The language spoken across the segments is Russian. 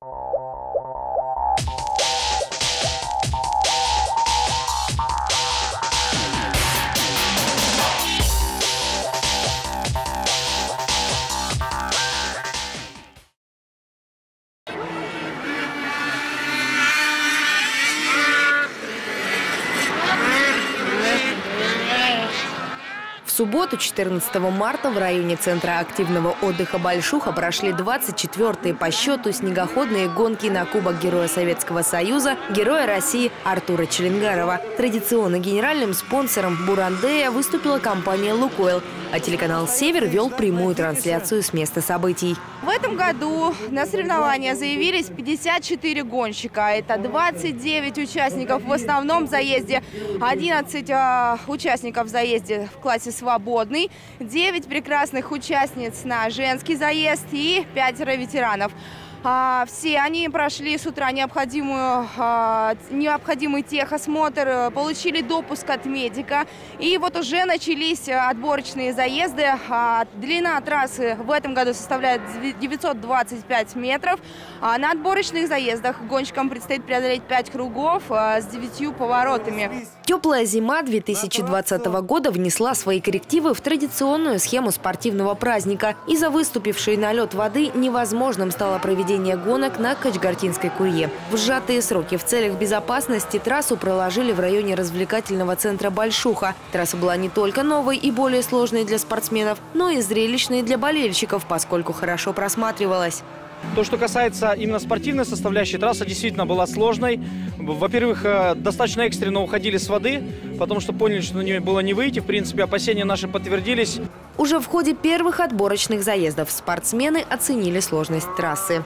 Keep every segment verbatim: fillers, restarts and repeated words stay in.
В субботу, четырнадцатого марта, в районе Центра активного отдыха «Большуха» прошли двадцать четвёртые по счету снегоходные гонки на Кубок Героя Советского Союза, Героя России Артура Челенгарова. Традиционно генеральным спонсором «Бурандея» выступила компания «Лукойл», а телеканал «Север» вел прямую трансляцию с места событий. В этом году на соревнования заявились пятьдесят четыре гонщика. Это двадцать девять участников в основном заезде, одиннадцать э, участников в заезде в классе «Свободный», девять прекрасных участниц на женский заезд и пятеро ветеранов. А, все они прошли с утра необходимую, а, необходимый техосмотр, получили допуск от медика. И вот уже начались отборочные заезды. А, длина трассы в этом году составляет девятьсот двадцать пять метров. А на отборочных заездах гонщикам предстоит преодолеть пять кругов а, с девятью поворотами. Теплая зима две тысячи двадцатого года внесла свои коррективы в традиционную схему спортивного праздника. Из-за выступившей на лед воды невозможным стало проведение гонок на Качгартинской Курье. В сжатые сроки в целях безопасности трассу проложили в районе развлекательного центра «Большуха». Трасса была не только новой и более сложной для спортсменов, но и зрелищной для болельщиков, поскольку хорошо просматривалась. То, что касается именно спортивной составляющей, трасса действительно была сложной. Во-первых, достаточно экстренно уходили с воды, потому что поняли, что на нее было не выйти. В принципе, опасения наши подтвердились. Уже в ходе первых отборочных заездов спортсмены оценили сложность трассы.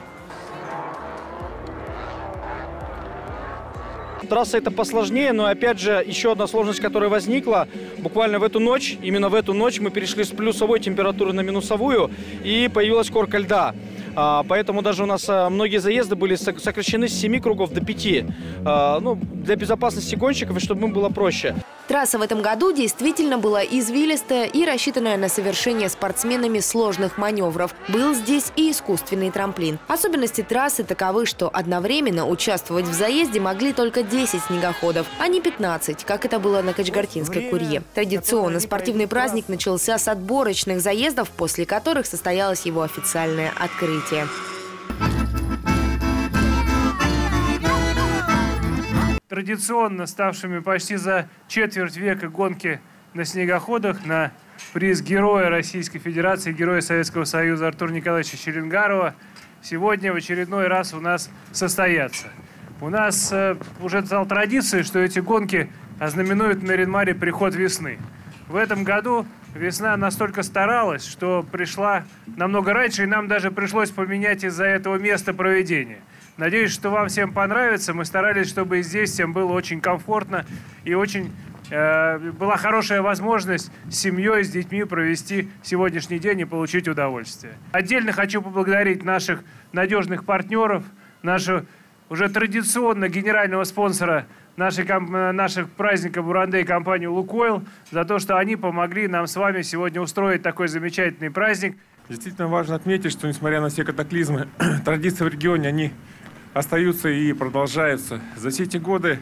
Трасса это посложнее, но опять же еще одна сложность, которая возникла. Буквально в эту ночь, именно в эту ночь мы перешли с плюсовой температуры на минусовую, и появилась корка льда. Поэтому даже у нас многие заезды были сокращены с семи кругов до пяти. Ну, для безопасности гонщиков, и чтобы им было проще. Трасса в этом году действительно была извилистая и рассчитанная на совершение спортсменами сложных маневров. Был здесь и искусственный трамплин. Особенности трассы таковы, что одновременно участвовать в заезде могли только десять снегоходов, а не пятнадцать, как это было на Качгартинской Курье. Традиционно спортивный праздник начался с отборочных заездов, после которых состоялось его официальное открытие. Традиционно ставшими почти за четверть века гонки на снегоходах на приз Героя Российской Федерации, Героя Советского Союза Артура Николаевича Челенгарова сегодня в очередной раз у нас состоятся. У нас э, уже стала традицией, что эти гонки ознаменуют на Нарин-Маре приход весны. В этом году весна настолько старалась, что пришла намного раньше, и нам даже пришлось поменять из-за этого место проведения. Надеюсь, что вам всем понравится. Мы старались, чтобы здесь всем было очень комфортно и очень э, была хорошая возможность с семьей, с детьми провести сегодняшний день и получить удовольствие. Отдельно хочу поблагодарить наших надежных партнеров, нашего уже традиционно генерального спонсора нашей, наших праздников «Бурандея» и компанию «Лукойл» за то, что они помогли нам с вами сегодня устроить такой замечательный праздник. Действительно важно отметить, что несмотря на все катаклизмы, традиции в регионе, они остаются и продолжаются. За все эти годы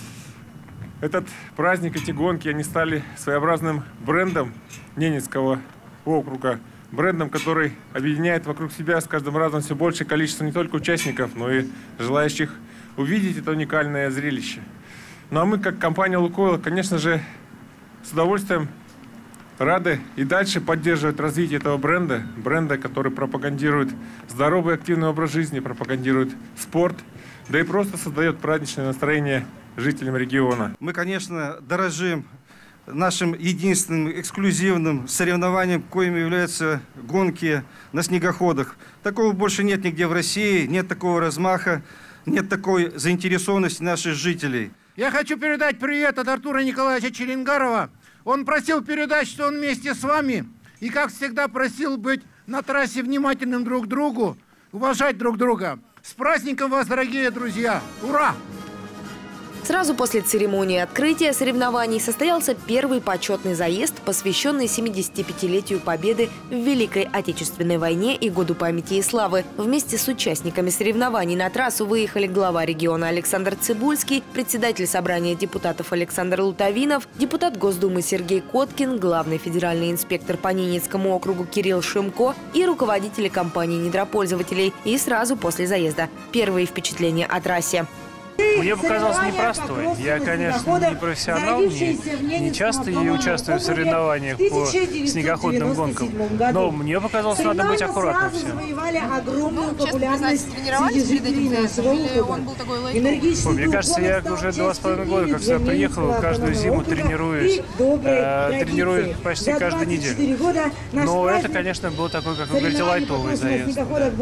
этот праздник, эти гонки, они стали своеобразным брендом Ненецкого округа. Брендом, который объединяет вокруг себя с каждым разом все большее количество не только участников, но и желающих увидеть это уникальное зрелище. Ну а мы, как компания «Лукойл», конечно же, с удовольствием рады и дальше поддерживать развитие этого бренда, бренда, который пропагандирует здоровый активный образ жизни, пропагандирует спорт, да и просто создает праздничное настроение жителям региона. Мы, конечно, дорожим нашим единственным эксклюзивным соревнованием, коим являются гонки на снегоходах. Такого больше нет нигде в России, нет такого размаха, нет такой заинтересованности наших жителей. Я хочу передать привет от Артура Николаевича Челенгарова. Он просил передать, что он вместе с вами, и, как всегда, просил быть на трассе внимательным друг к другу, уважать друг друга. С праздником вас, дорогие друзья! Ура! Сразу после церемонии открытия соревнований состоялся первый почетный заезд, посвященный семидесятипятилетию Победы в Великой Отечественной войне и Году памяти и славы. Вместе с участниками соревнований на трассу выехали глава региона Александр Цыбульский, председатель собрания депутатов Александр Лутовинов, депутат Госдумы Сергей Коткин, главный федеральный инспектор по Ненецкому округу Кирилл Шимко и руководители компании недропользователей. И сразу после заезда первые впечатления о трассе. Мне показалось непростой. Я, конечно, не профессионал, не, не часто я участвую в соревнованиях по снегоходным гонкам, но мне показалось, надо быть аккуратным всем. Ну, честно, знаете, тренировались перед этим заездом, или он был такой лайтовый? Мне кажется, я уже два с половиной года как сюда приехал, каждую зиму тренируюсь, э, тренируюсь почти каждую неделю. Но это, конечно, был такой, как вы говорите, лайтовый заезд.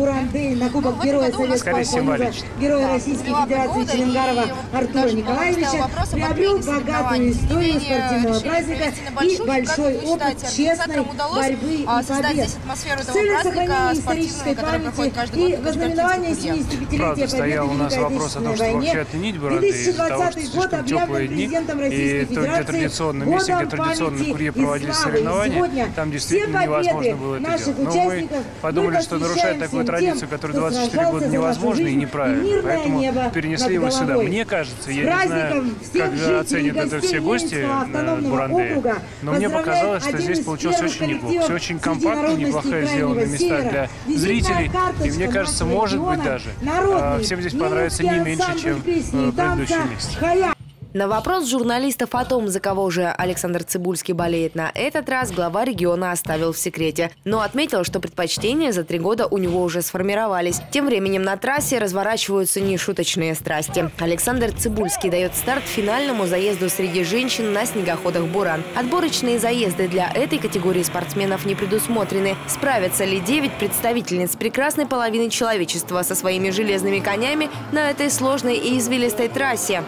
Скорее символичный. Герой Российской Федерации Черенгарова Артура Николаевича приобрел богатую историю спортивного праздника и большой опыт честной борьбы и побед. С целью сохранения исторической памяти и вознаменования семидесятипятилетия победы в Великой Отечественной войне две тысячи двадцатый год объявлен президентом Российской Федерации годом памяти и славы. И сегодня там действительно невозможно было это делать. Но мы подумали, что нарушать такую традицию, которая двадцать четыре года невозможно и неправильно. Поэтому перенесли его сюда. Мне кажется, я не знаю, как оценят это все гости на Бурандее, но мне показалось, что здесь получилось очень неплохо. Все очень компактно, неплохо сделаны места для зрителей. И мне кажется, может быть даже, всем здесь понравится не меньше, чем в предыдущем месте. На вопрос журналистов о том, за кого же Александр Цыбульский болеет на этот раз, глава региона оставил в секрете. Но отметил, что предпочтения за три года у него уже сформировались. Тем временем на трассе разворачиваются нешуточные страсти. Александр Цыбульский дает старт финальному заезду среди женщин на снегоходах «Буран». Отборочные заезды для этой категории спортсменов не предусмотрены. Справятся ли девять представительниц прекрасной половины человечества со своими железными конями на этой сложной и извилистой трассе?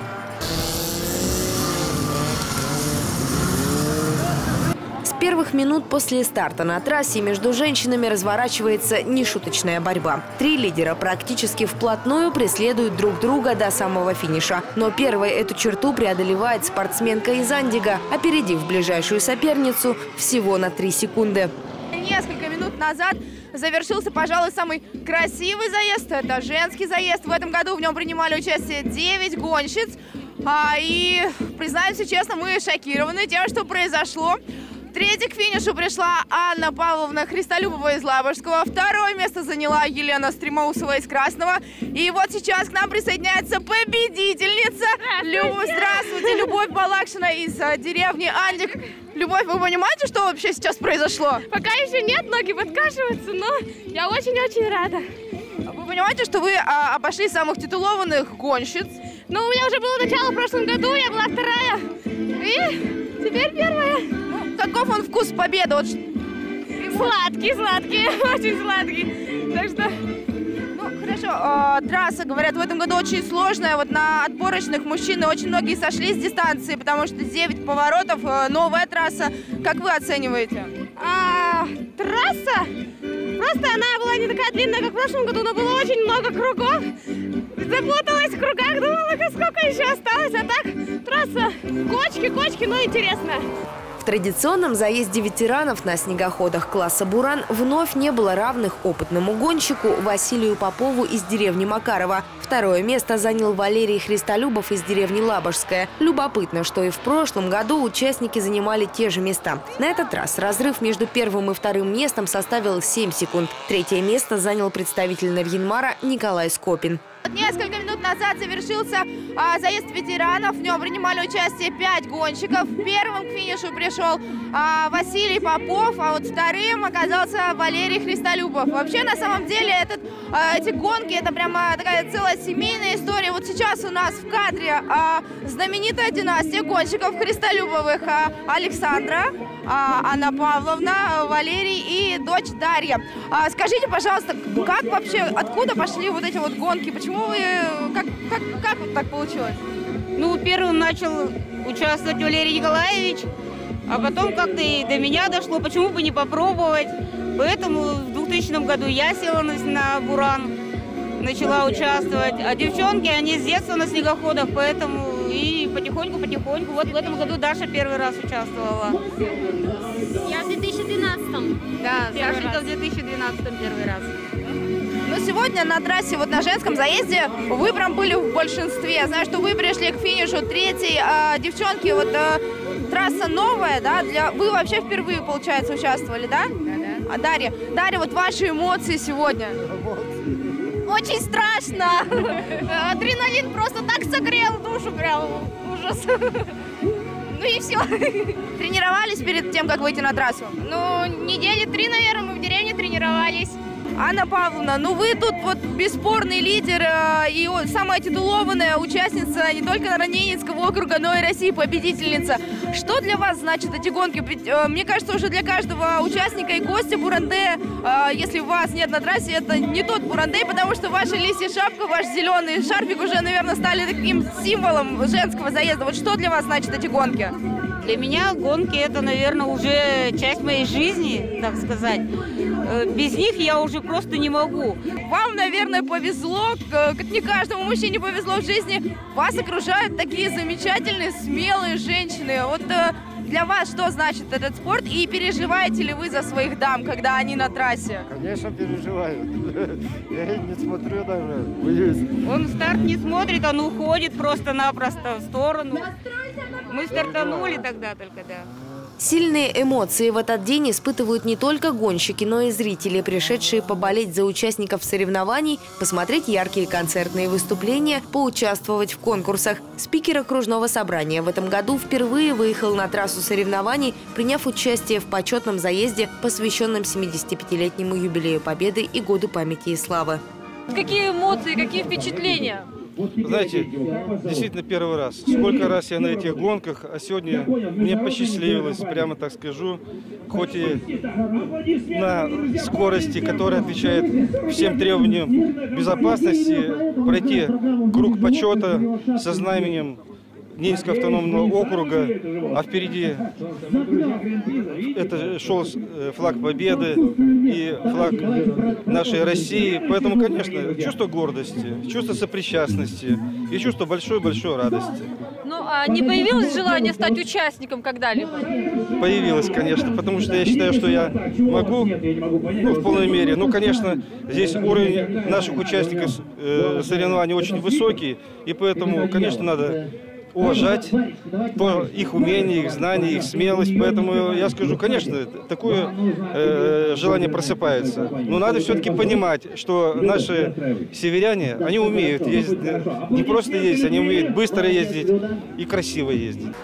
С первых минут после старта на трассе между женщинами разворачивается нешуточная борьба. Три лидера практически вплотную преследуют друг друга до самого финиша. Но первой эту черту преодолевает спортсменка из Андига, опередив ближайшую соперницу всего на три секунды. Несколько минут назад завершился, пожалуй, самый красивый заезд. Это женский заезд. В этом году в нем принимали участие девять гонщиц. А, и, признаемся честно, мы шокированы тем, что произошло. Третьей к финишу пришла Анна Павловна Христолюбова из Лабожского. Второе место заняла Елена Стремоусова из Красного. И вот сейчас к нам присоединяется победительница. Любовь, здравствуйте, Любовь Балакшина из а, деревни Андик. Любовь, вы понимаете, что вообще сейчас произошло? Пока еще нет, ноги подкашиваются, но я очень-очень рада. Вы понимаете, что вы а, обошли самых титулованных гонщиц? Ну, у меня уже было начало в прошлом году, я была вторая. И теперь первая. Ну, каков он вкус победы? Вот... Сладкий, сладкий, очень сладкий. Так что... Ну, хорошо. А, трасса, говорят, в этом году очень сложная. Вот на отборочных мужчины очень многие сошли с дистанции, потому что девять поворотов, новая трасса. Как вы оцениваете? А, трасса? Просто она была не такая длинная, как в прошлом году, но было очень много кругов. Запуталась в кругах, думала, сколько еще осталось. А так, трасса, кочки, кочки, но интересная. В традиционном заезде ветеранов на снегоходах класса «Буран» вновь не было равных опытному гонщику Василию Попову из деревни Макарова. Второе место занял Валерий Христолюбов из деревни Лабожская. Любопытно, что и в прошлом году участники занимали те же места. На этот раз разрыв между первым и вторым местом составил семь секунд. Третье место занял представитель Нарьян-Мара Николай Скопин. Несколько минут назад завершился а, заезд ветеранов. В нем принимали участие пять гонщиков. Первым к финишу пришел а, Василий Попов, а вот вторым оказался Валерий Христолюбов. Вообще, на самом деле, этот, а, эти гонки – это прямо такая целая семейная история. Вот сейчас у нас в кадре а, знаменитая династия гонщиков Христолюбовых. А, Александра, а, Анна Павловна, Валерий и дочь Дарья. А, скажите, пожалуйста, как вообще, откуда пошли вот эти вот гонки? Почему вы, как, как, как вот так получилось? Ну, первым начал участвовать Валерий Николаевич, а потом как-то и до меня дошло, почему бы не попробовать. Поэтому в двухтысячном году я села на, на «Буран», начала участвовать. А девчонки, они с детства на снегоходах, поэтому и потихоньку-потихоньку. Вот в этом году Даша первый раз участвовала. Я в две тысячи двенадцатом. Да, Первый Сашенька раз. в две тысячи двенадцатом первый раз. Но сегодня на трассе, вот на женском заезде, вы прям были в большинстве. Я знаю, что вы пришли к финишу третьей. А, девчонки, вот а, трасса новая, да? Для... Вы вообще впервые, получается, участвовали, да? Да, да. А Дарья, Дарья, вот ваши эмоции сегодня? Очень страшно. Адреналин просто так согрел душу, прям ужас. Ну и все. Тренировались перед тем, как выйти на трассу? Ну, недели три, наверное, мы в деревне тренировались. Анна Павловна, ну вы тут вот бесспорный лидер э, и о- самая титулованная участница не только Народненецкого округа, но и России победительница. Что для вас значит эти гонки? Ведь, э, мне кажется, уже для каждого участника и гостя Бурандэ, э, если вас нет на трассе, это не тот Бурандэ, потому что ваша лисья шапка, ваш зеленый шарфик уже, наверное, стали таким символом женского заезда. Вот что для вас значит эти гонки? Для меня гонки это, наверное, уже часть моей жизни, так сказать. Э, Без них я уже просто не могу. Вам, наверное, повезло, к- как не каждому мужчине повезло в жизни. Вас окружают такие замечательные, смелые женщины. Вот э, для вас что значит этот спорт? И переживаете ли вы за своих дам, когда они на трассе? Конечно, переживаю. Я не смотрю даже, боюсь. Он старт не смотрит, он уходит просто-напросто в сторону. Мы стартанули тогда только, да. Сильные эмоции в этот день испытывают не только гонщики, но и зрители, пришедшие поболеть за участников соревнований, посмотреть яркие концертные выступления, поучаствовать в конкурсах. Спикер окружного собрания в этом году впервые выехал на трассу соревнований, приняв участие в почетном заезде, посвященном семидесятипятилетнему юбилею Победы и Году памяти и славы. Какие эмоции, какие впечатления? Знаете, действительно первый раз. Сколько раз я на этих гонках, а сегодня мне посчастливилось, прямо так скажу, хоть и на скорости, которая отвечает всем требованиям безопасности, пройти круг почета со знаменем Ненецкого автономного округа, а впереди это шел флаг Победы и флаг нашей России. Поэтому, конечно, чувство гордости, чувство сопричастности и чувство большой-большой радости. Ну, а не появилось желание стать участником когда-либо? Появилось, конечно, потому что я считаю, что я могу, ну, в полной мере. Ну, конечно, здесь уровень наших участников э, соревнований очень высокий, и поэтому, конечно, надо уважать по их умения, их знания, их смелость. Поэтому я скажу, конечно, такое э, желание просыпается. Но надо все-таки понимать, что наши северяне, они умеют ездить, не просто ездить, они умеют быстро ездить и красиво ездить.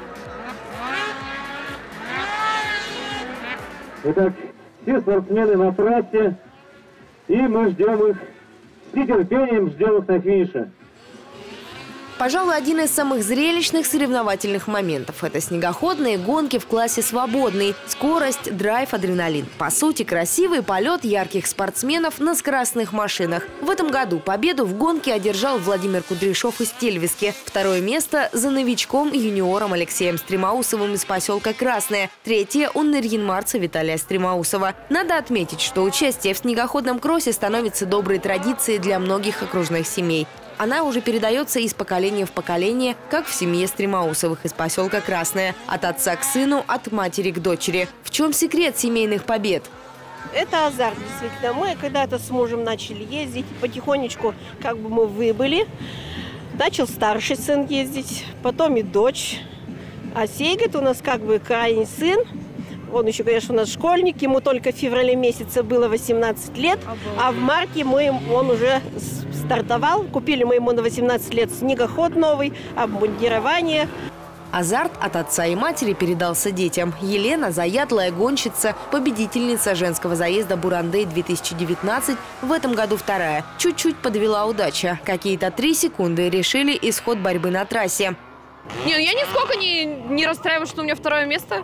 Итак, все спортсмены на трассе, и мы ждем их с нетерпением, ждем их на финише. Пожалуй, один из самых зрелищных соревновательных моментов – это снегоходные гонки в классе «Свободный». Скорость, драйв, адреналин. По сути, красивый полет ярких спортсменов на скоростных машинах. В этом году победу в гонке одержал Владимир Кудряшов из Тельвиски. Второе место – за новичком-юниором Алексеем Стремаусовым из поселка Красное. Третье – у нарьян-марца Виталия Стремаусова. Надо отметить, что участие в снегоходном кроссе становится доброй традицией для многих окружных семей. Она уже передается из поколения в поколение, как в семье Стремаусовых из поселка Красное. От отца к сыну, от матери к дочери. В чем секрет семейных побед? Это азарт, действительно. Мы когда-то с мужем начали ездить, потихонечку как бы мы выбыли. Начал старший сын ездить, потом и дочь. А Сейгет у нас как бы крайний сын. Он еще, конечно, у нас школьник, ему только в феврале месяце было восемнадцать лет, а в марте мы, он уже стартовал. Купили мы ему на восемнадцать лет снегоход новый, обмундирование. Азарт от отца и матери передался детям. Елена – заядлая гонщица, победительница женского заезда Бурандэ две тысячи девятнадцать, в этом году вторая. Чуть-чуть подвела удача. Какие-то три секунды решили исход борьбы на трассе. Не, я нисколько не, не расстраиваюсь, что у меня второе место.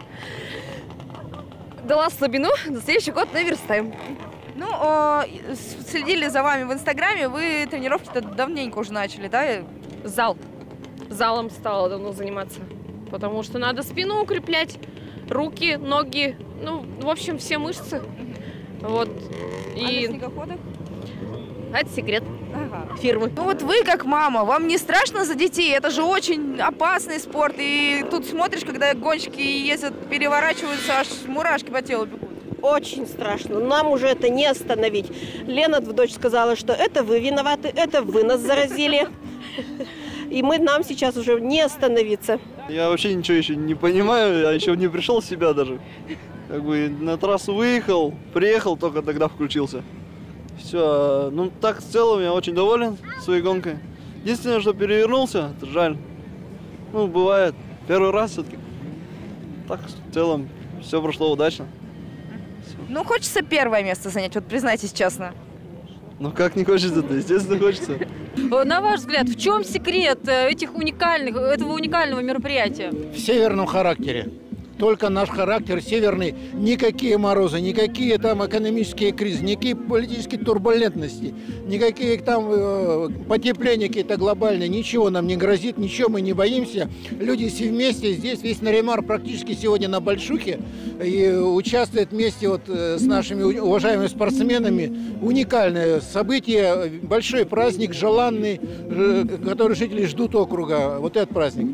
Дала слабину, на следующий год наверстаем. Ну, э, следили за вами в Инстаграме, вы тренировки-то давненько уже начали, да? Зал. Залом стала давно заниматься, потому что надо спину укреплять, руки, ноги, ну, в общем, все мышцы. Вот. И... А на снегоходах? Это секрет. Ага. фирмы. Ну вот вы как мама, вам не страшно за детей? Это же очень опасный спорт. И тут смотришь, когда гонщики ездят, переворачиваются, аж мурашки по телу бегут. Очень страшно. Нам уже это не остановить. Лена, дочь, сказала, что это вы виноваты, это вы нас заразили. И мы, нам сейчас уже не остановиться. Я вообще ничего еще не понимаю, я еще не пришел в себя даже. Как бы на трассу выехал, приехал, только тогда включился. Все, ну так в целом я очень доволен своей гонкой. Единственное, что перевернулся, это жаль. Ну, бывает, первый раз все-таки. Так в целом все прошло удачно. Все. Ну, хочется первое место занять, вот признайтесь честно. Ну как не хочется-то, естественно хочется. На ваш взгляд, в чем секрет этих уникальных, этого уникального мероприятия? В северном характере. Только наш характер северный. Никакие морозы, никакие там экономические кризисы, никакие политические турбулентности, никакие там э, потепления какие-то глобальные. Ничего нам не грозит, ничего мы не боимся. Люди все вместе. Здесь весь Нарьян практически сегодня на большухе и участвует вместе вот с нашими уважаемыми спортсменами. Уникальное событие, большой праздник, желанный, который жители ждут округа. Вот этот праздник.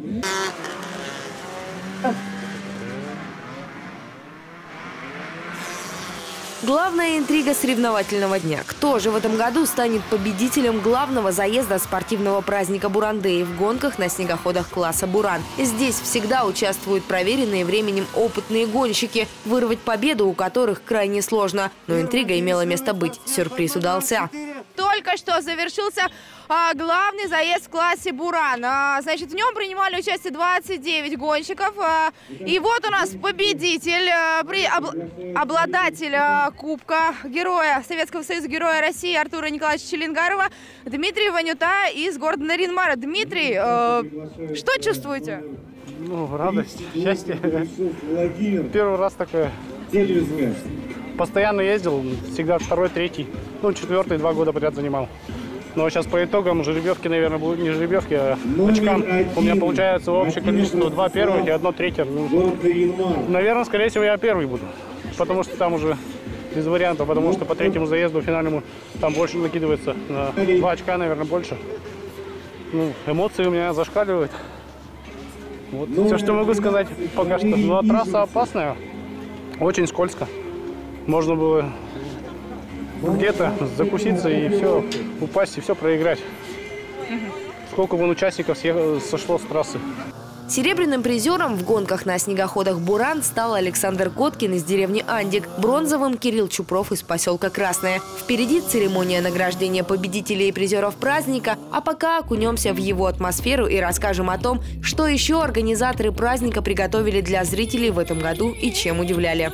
Главная интрига соревновательного дня. Кто же в этом году станет победителем главного заезда спортивного праздника Буран-Дэй в гонках на снегоходах класса «Буран»? Здесь всегда участвуют проверенные временем опытные гонщики, вырвать победу у которых крайне сложно. Но интрига имела место быть. Сюрприз удался. Только что завершился а, главный заезд в классе «Буран». А, значит, в нем принимали участие двадцать девять гонщиков. А, и вот у нас победитель, а, при, об, обладатель а, Кубка Героя Советского Союза, Героя России Артура Николаевича Челенгарова Дмитрий Ванюта из города Нарьян-Мара. Дмитрий, а, что чувствуете? Ну, радость, счастье. Первый раз такое. Постоянно ездил, всегда второй, третий, ну, четвертый, два года подряд занимал. Но сейчас по итогам жеребьевки, наверное, будут не жеребьевки, а очкам. У меня получается общее количество два первых и одно третье. Ну, наверное, скорее всего, я первый буду, потому что там уже без вариантов, потому что по третьему заезду финальному там больше накидывается, на два очка, наверное, больше. Ну, эмоции у меня зашкаливают. Вот все, что могу сказать пока что. Ну, а трасса опасная, очень скользко. Можно было где-то закуситься и все, упасть и все проиграть. Сколько вон участников сошло с трассы. Серебряным призером в гонках на снегоходах «Буран» стал Александр Коткин из деревни Андик, бронзовым Кирилл Чупров из поселка Красное. Впереди церемония награждения победителей и призеров праздника, а пока окунемся в его атмосферу и расскажем о том, что еще организаторы праздника приготовили для зрителей в этом году и чем удивляли.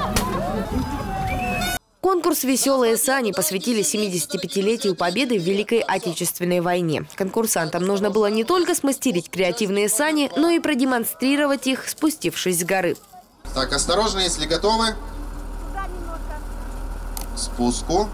Конкурс «Веселые сани» посвятили семидесятипятилетию победы в Великой Отечественной войне. Конкурсантам нужно было не только смастерить креативные сани, но и продемонстрировать их, спустившись с горы. Так, осторожно, если готовы. К спуску.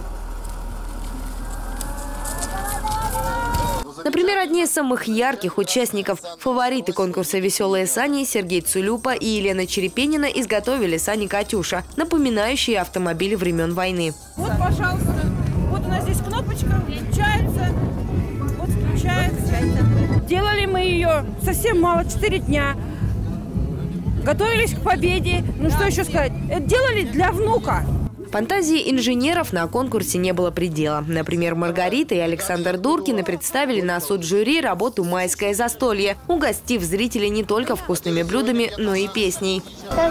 Например, одни из самых ярких участников, фавориты конкурса «Веселые сани» Сергей Цулюпа и Елена Черепенина изготовили сани «Катюша», напоминающие автомобили времен войны. Вот, пожалуйста, вот у нас здесь кнопочка, включается, вот включается. Делали мы ее совсем мало, четыре дня. Готовились к победе. Ну что еще сказать? Это делали для внука. Фантазии инженеров на конкурсе не было предела. Например, Маргарита и Александр Дуркины представили на суд жюри работу «Майское застолье», угостив зрителей не только вкусными блюдами, но и песней.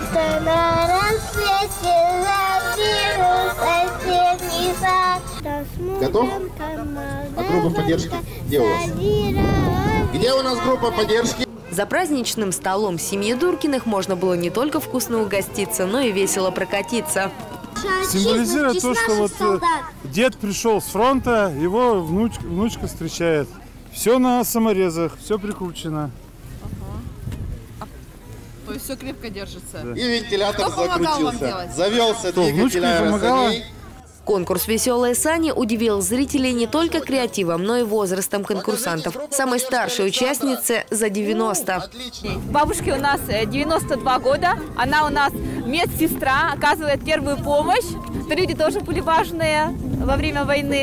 Готов? А группа поддержки? Где у вас? Где у нас группа поддержки? За праздничным столом семьи Дуркиных можно было не только вкусно угоститься, но и весело прокатиться. Символизирует то, что вот дед пришел с фронта, его внуч, внучка встречает. Все на саморезах, все прикручено. Ага. То есть все крепко держится. Да. И вентилятор Кто закрутился. Завелся Что, двигатель аэросаней. Конкурс «Веселые сани» удивил зрителей не только креативом, но и возрастом конкурсантов. Самой старшей участнице за девяносто. Бабушке у нас девяносто два года. Она у нас медсестра, оказывает первую помощь. Люди тоже были важные во время войны.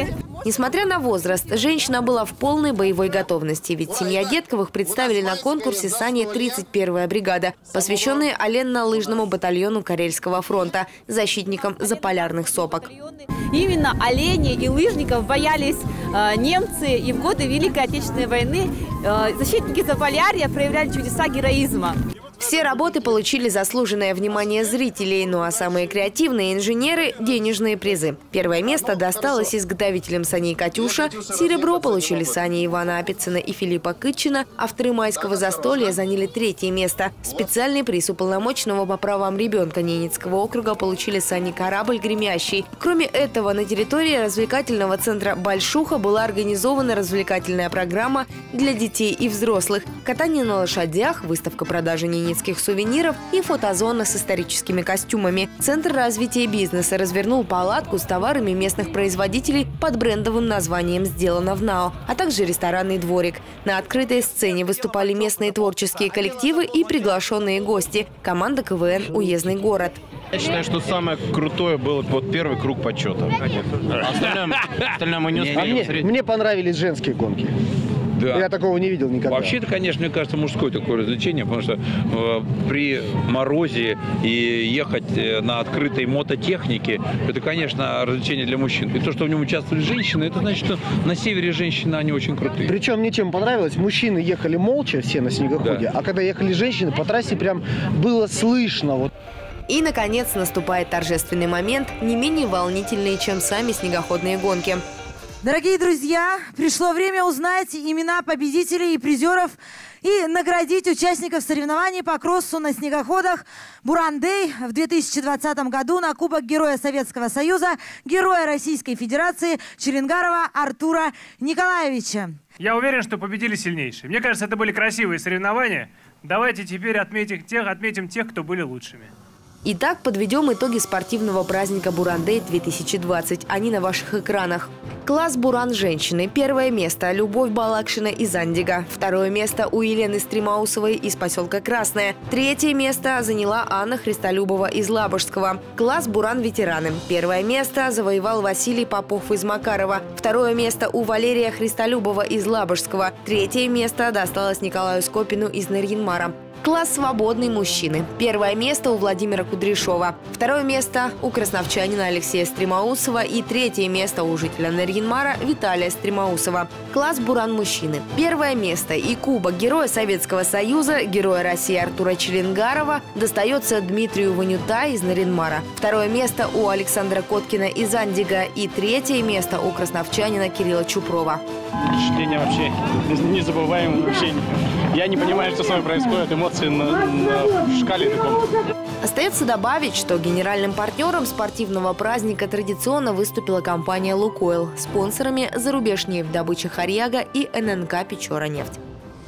Несмотря на возраст, женщина была в полной боевой готовности, ведь семья Детковых представили на конкурсе сани тридцать первая бригада, посвященные оленно-лыжному батальону Карельского фронта, защитникам заполярных сопок. Именно оленей и лыжников боялись э, немцы, и в годы Великой Отечественной войны э, защитники Заполярья проявляли чудеса героизма. Все работы получили заслуженное внимание зрителей, ну а самые креативные инженеры – денежные призы. Первое место досталось изготовителям саней «Катюша», серебро получили сани Ивана Апицына и Филиппа Кытчина, авторы майского застолья заняли третье место. Специальный приз уполномоченного по правам ребенка Ненецкого округа получили сани «Корабль гремящий». Кроме этого, на территории развлекательного центра «Большуха» была организована развлекательная программа для детей и взрослых. Катание на лошадях, выставка продажи ненецких сувениров и фотозона с историческими костюмами. Центр развития бизнеса развернул палатку с товарами местных производителей под брендовым названием «Сделано в НАО», а также ресторанный дворик. На открытой сцене выступали местные творческие коллективы и приглашенные гости. Команда ка вэ эн «Уездный город». Я считаю, что самое крутое было вот первый круг почета. А остальное, остальное мы не успели. А мне, мне понравились женские гонки. Да. Я такого не видел никогда. Вообще-то, конечно, мне кажется, мужское такое развлечение, потому что э, при морозе и ехать на открытой мототехнике, это, конечно, развлечение для мужчин. И то, что в нем участвовали женщины, это значит, что на севере женщины, они очень крутые. Причем мне чем понравилось, мужчины ехали молча все на снегоходе, да. А когда ехали женщины, по трассе прям было слышно. Вот. И, наконец, наступает торжественный момент, не менее волнительный, чем сами снегоходные гонки. Дорогие друзья, пришло время узнать имена победителей и призеров и наградить участников соревнований по кроссу на снегоходах «Буран-Дэй» в две тысячи двадцатом году на Кубок Героя Советского Союза, Героя Российской Федерации Челенгарова Артура Николаевича. Я уверен, что победили сильнейшие. Мне кажется, это были красивые соревнования. Давайте теперь отметим тех, отметим тех, кто были лучшими. Итак, подведем итоги спортивного праздника «Буран-Дэй» две тысячи двадцать. Они на ваших экранах. Класс «Буран» женщины. Первое место – Любовь Балакшина из Андига. Второе место – у Елены Стремаусовой из поселка Красное. Третье место заняла Анна Христолюбова из Лабожского. Класс «Буран» ветераны. Первое место завоевал Василий Попов из Макарова. Второе место у Валерия Христолюбова из Лабожского. Третье место досталось Николаю Скопину из Нарьян-Мара. Класс «Свободный мужчины». Первое место у Владимира Кудряшова. Второе место у красновчанина Алексея Стремаусова. И третье место у жителя Нарьян-Мара Виталия Стремаусова. Класс «Буран мужчины». Первое место и Кубок Героя Советского Союза, Героя России Артура Челенгарова достается Дмитрию Ванюта из Нарьян-Мара. Второе место у Александра Коткина из Андига. И третье место у красновчанина Кирилла Чупрова. Впечатление вообще незабываемое. Вообще. Я не понимаю, что с вами происходит. Эмоции на, на шкале таком. Остается добавить, что генеральным партнером спортивного праздника традиционно выступила компания «Лукойл», спонсорами «Зарубежнефть-добыча Харьяга» и эн эн ка «Печора-нефть».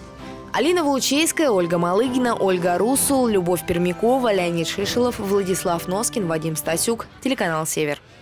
Алина Волчейская, Ольга Малыгина, Ольга Русул, Любовь Пермякова, Леонид Шишелов, Владислав Носкин, Вадим Стасюк. Телеканал «Север».